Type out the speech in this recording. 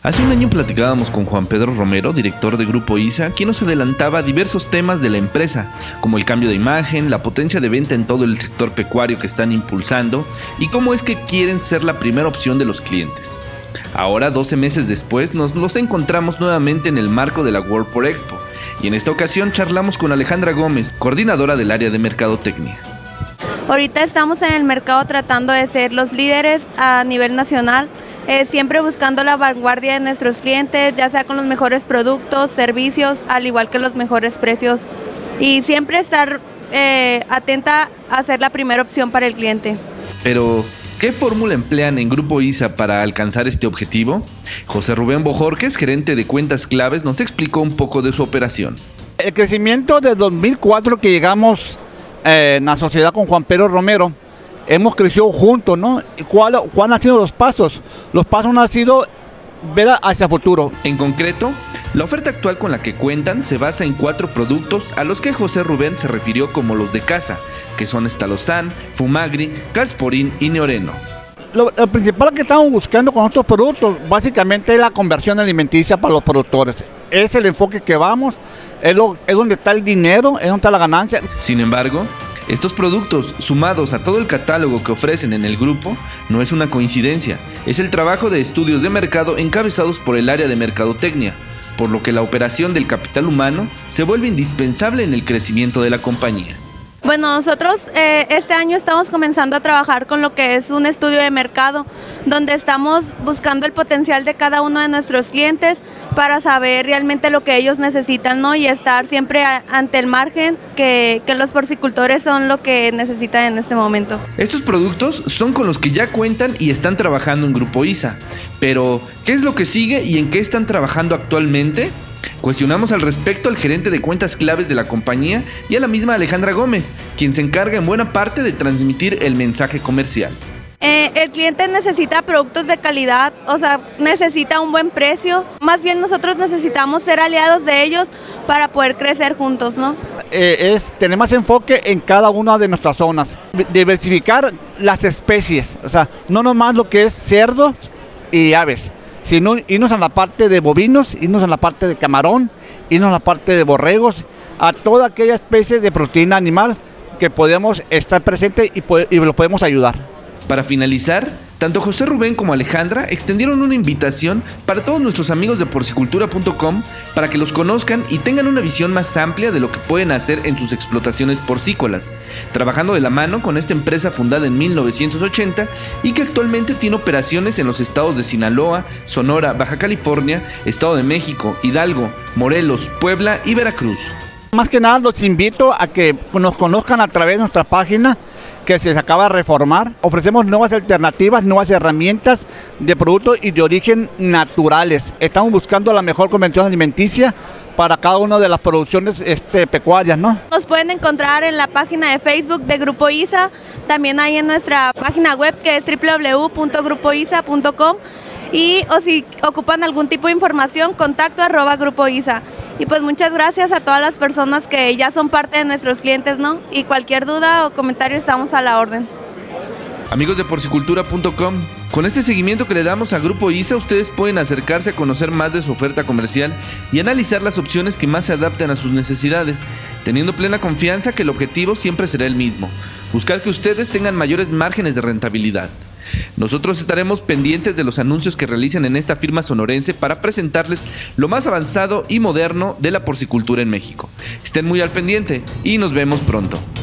Hace un año platicábamos con Juan Pedro Romero, director de Grupo ISA, quien nos adelantaba diversos temas de la empresa, como el cambio de imagen, la potencia de venta en todo el sector pecuario que están impulsando y cómo es que quieren ser la primera opción de los clientes. Ahora, 12 meses después, nos los encontramos nuevamente en el marco de la World Pork Expo, y en esta ocasión charlamos con Alejandra Gómez, coordinadora del área de mercadotecnia. Ahorita estamos en el mercado tratando de ser los líderes a nivel nacional, siempre buscando la vanguardia de nuestros clientes, ya sea con los mejores productos, servicios, al igual que los mejores precios, y siempre estar atenta a ser la primera opción para el cliente. Pero, ¿qué fórmula emplean en Grupo ISA para alcanzar este objetivo? José Rubén Bojorquez, gerente de cuentas claves, nos explicó un poco de su operación. El crecimiento de 2004 que llegamos en la sociedad con Juan Pedro Romero, hemos crecido juntos, ¿no? ¿Cuáles han sido los pasos? Los pasos han sido ver hacia el futuro. En concreto, la oferta actual con la que cuentan se basa en 4 productos a los que José Rubén se refirió como los de casa, que son Estalosan, Fumagri, Calsporin y Neoreno. Lo principal que estamos buscando con estos productos básicamente es la conversión alimenticia para los productores. Es el enfoque que vamos, es donde está el dinero, es donde está la ganancia. Sin embargo, estos productos, sumados a todo el catálogo que ofrecen en el grupo, no es una coincidencia, es el trabajo de estudios de mercado encabezados por el área de mercadotecnia, por lo que la operación del capital humano se vuelve indispensable en el crecimiento de la compañía. Bueno, nosotros este año estamos comenzando a trabajar con lo que es un estudio de mercado, donde estamos buscando el potencial de cada uno de nuestros clientes para saber realmente lo que ellos necesitan, ¿no? Y estar siempre ante el margen que los porcicultores son lo que necesitan en este momento. Estos productos son con los que ya cuentan y están trabajando en Grupo ISA, pero ¿qué es lo que sigue y en qué están trabajando actualmente? Cuestionamos al respecto al gerente de cuentas claves de la compañía y a la misma Alejandra Gómez, quien se encarga en buena parte de transmitir el mensaje comercial. El cliente necesita productos de calidad, o sea, necesita un buen precio. Más bien nosotros necesitamos ser aliados de ellos para poder crecer juntos, ¿no? Tener más enfoque en cada una de nuestras zonas, diversificar las especies, o sea, no nomás lo que es cerdos y aves, sino irnos a la parte de bovinos, irnos a la parte de camarón, irnos a la parte de borregos, a toda aquella especie de proteína animal que podemos estar presente y lo podemos ayudar. Para finalizar, tanto José Rubén como Alejandra extendieron una invitación para todos nuestros amigos de porcicultura.com para que los conozcan y tengan una visión más amplia de lo que pueden hacer en sus explotaciones porcícolas, trabajando de la mano con esta empresa fundada en 1980 y que actualmente tiene operaciones en los estados de Sinaloa, Sonora, Baja California, Estado de México, Hidalgo, Morelos, Puebla y Veracruz. Más que nada los invito a que nos conozcan a través de nuestra página, que se acaba de reformar. Ofrecemos nuevas alternativas, nuevas herramientas de productos y de origen naturales. Estamos buscando la mejor convención alimenticia para cada una de las producciones pecuarias, ¿no? Nos pueden encontrar en la página de Facebook de Grupo ISA, también hay en nuestra página web que es www.grupoisa.com o si ocupan algún tipo de información, contacto @grupoisa. Y pues muchas gracias a todas las personas que ya son parte de nuestros clientes, ¿no? Y cualquier duda o comentario estamos a la orden. Amigos de porcicultura.com, con este seguimiento que le damos a Grupo ISA, ustedes pueden acercarse a conocer más de su oferta comercial y analizar las opciones que más se adapten a sus necesidades, teniendo plena confianza que el objetivo siempre será el mismo: buscar que ustedes tengan mayores márgenes de rentabilidad. Nosotros estaremos pendientes de los anuncios que realicen en esta firma sonorense para presentarles lo más avanzado y moderno de la porcicultura en México. Estén muy al pendiente y nos vemos pronto.